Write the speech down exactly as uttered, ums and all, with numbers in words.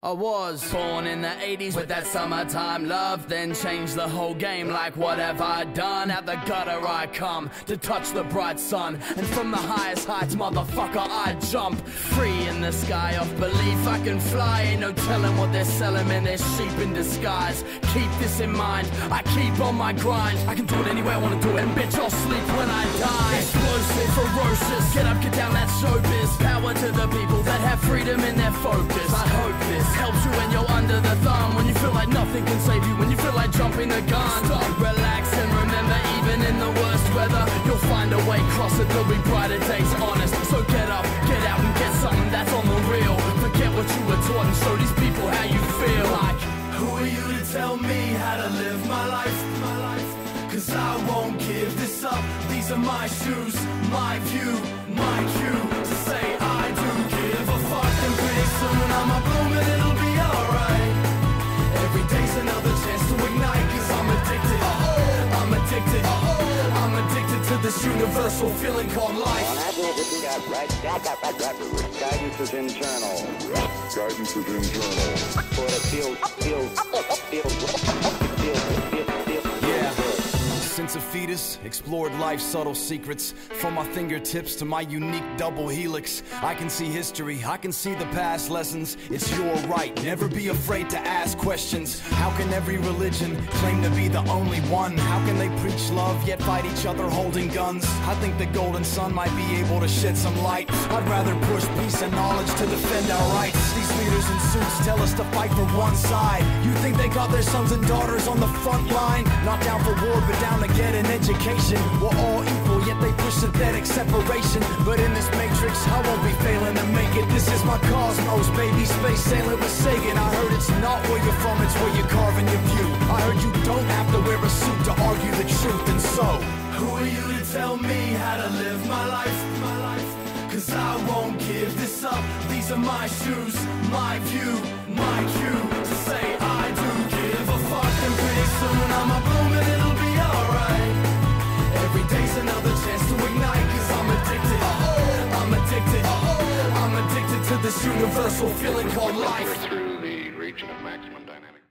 I was born in the eighties with that summertime love, then changed the whole game. Like what have I done? Out the gutter I come to touch the bright sun, and from the highest heights, motherfucker, I jump. Free in the sky of belief I can fly. Ain't no telling what they're selling, man, they're sheep in disguise. Keep this in mind, I keep on my grind. I can do it any way I wanna do it, and bitch, I'll sleep when I die. Explosive, ferocious, get up, get down, that's showbiz. Power to the people that have freedom in their focus. I hope this helps you when you're under the thumb, when you feel like nothing can save you, when you feel like jumping the gun. Stop, relax, and remember, even in the worst weather, you'll find a way, cross it, there'll be brighter days, honest. So get up, get out, and get something that's on the real. Forget what you were taught and show these people how you feel. Like, who are you to tell me how to live my life? My life. Cause I won't give this up. These are my shoes, my view, my cue to say I do give a fuck. And pretty soon I'ma bloom and it'll be alright. Every day's another chance to ignite. Cause I'm addicted, uh-oh. I'm addicted, uh-oh. I'm addicted to this universal feeling called life. Guidance is internal. Guidance is internal. For the field, field, field, field, field, field. Since a fetus, explored life's subtle secrets. From my fingertips to my unique double helix, I can see history, I can see the past lessons. It's your right, never be afraid to ask questions. How can every religion claim to be the only one? How can they preach love yet fight each other holding guns? I think the golden sun might be able to shed some light. I'd rather push peace and knowledge to defend our rights. These leaders in suits tell us to fight for one side. You think they got their sons and daughters on the front line? Not down for war, but down to get an education. We're all equal, yet they push synthetic separation. But in this matrix, I won't be failing to make it. This is my cosmos, baby, space sailing with Sagan. I heard it's not where you're from, it's where you're carving your view. I heard you don't have to wear a suit to argue the truth, and so who are you to tell me how to live my life? My life. Cause I won't give this up. These are my shoes, my view, my cue to say I do give a fuck. And pretty soon I'ma bloom and it'll be alright. Every day's another chance to ignite. Cause I'm addicted, uh-oh. I'm addicted, uh-oh. I'm addicted to this universal feeling called life. Through the region of